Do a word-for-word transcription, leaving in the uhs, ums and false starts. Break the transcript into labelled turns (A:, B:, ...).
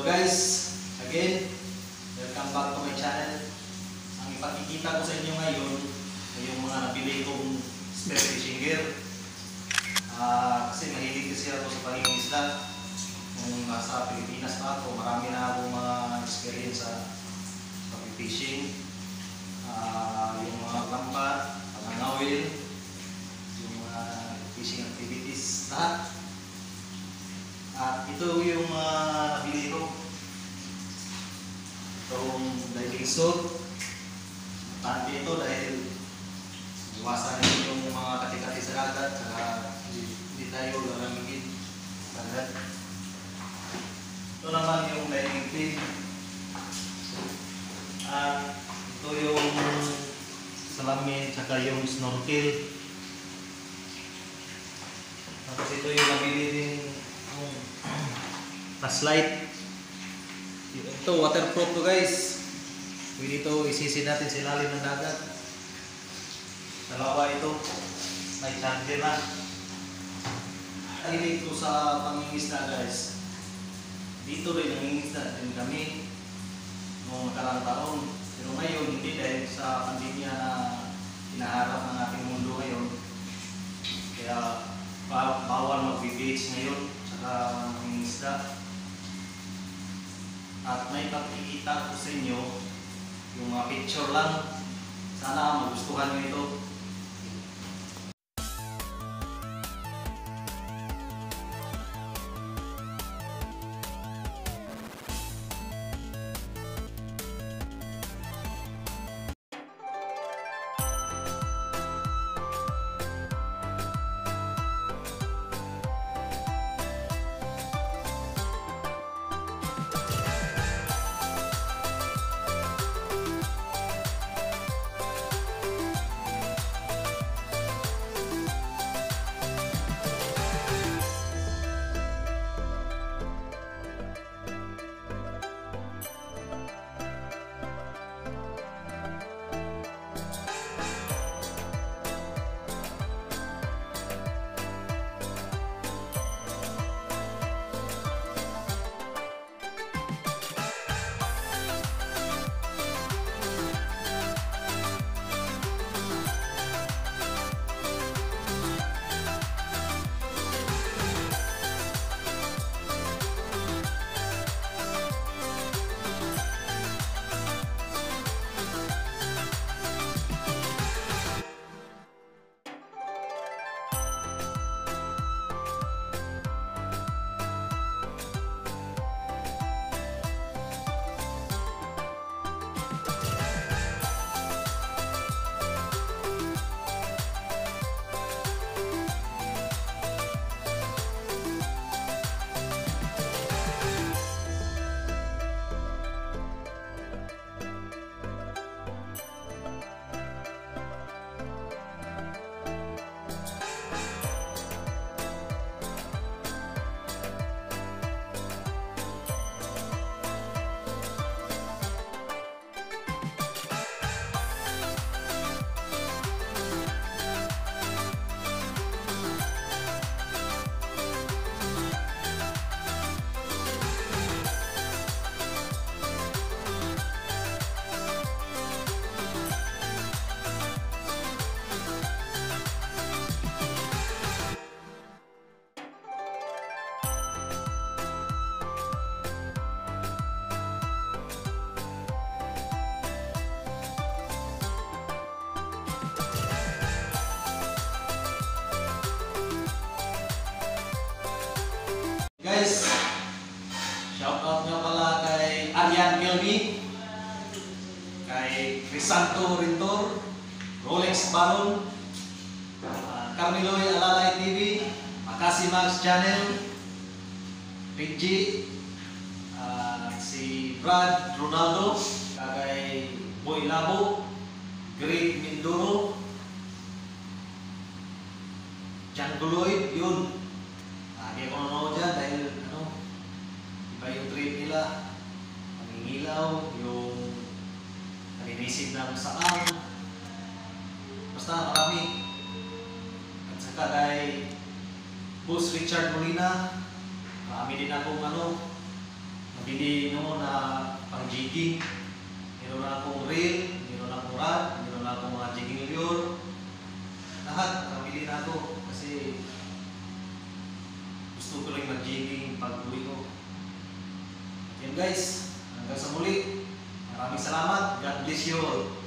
A: guys, again, welcome back to my channel. Ang ipakikita ko sa inyo ngayon ay yung mga nabili kong spear fishing gear. Uh, kasi mahilig kasi ako sa pangingisda. Nung nasa Pilipinas pa ako, marami na akong mga experience sa pag-fishing. Uh, yung mga lambat, pangangawil, yung mga fishing activities, lahat. At ito yung mga uh, nabili ko. Itong diving suit. Importante ito dahil iwasan natin yung mga kati-kati sa dagat, saka hindi tayo lalamigin sa dagat. Ito naman yung diving fin. At ito yung salamin, saka yung snorkel. Tapos ito yung nabili din flashlight. Ito waterproof to guys. Pwede ito isisid natin sa ilalim ng dagat. Dalawa ito. May charger na. Nahilig ko sa pangingisda guys. Dito rin nangingisda din kami noong nakarang taon. Pero ngayon hindi dahil sa pandemya na hinaharap ng ating mundo ngayon. Kaya bawal mag-beach ngayon saka mangingisda. At may pagkikita ko sa inyo yung mga picture lang. Sana magustuhan nyo ito. Guys, shoutout nga pala kay Aryan Kelmi, kay Crisanto Rintor, Rolex Balon, uh, Carmiloy Alalay T V, Makasi Max Channel, Pidgey, uh, si Brad Ronaldo, kay Boy Labo, Greg Mindoro, Janguloy, yun. Hindi ako nanonood dyan dahil ano, iba yung trip nila. Pangingilaw, yung nalinisid ng saang. Basta marami. At saka kay Boss Richard Molina, marami din akong ano, nabili jigging, meron na akong reel, meron na akong rod, meron na akong mga jigging lure. Lahat, nakabili na ako kasi gusto ko lang mag-jigging pag uwi ko. Yan guys, hanggang sa muli. Maraming salamat. God bless you all.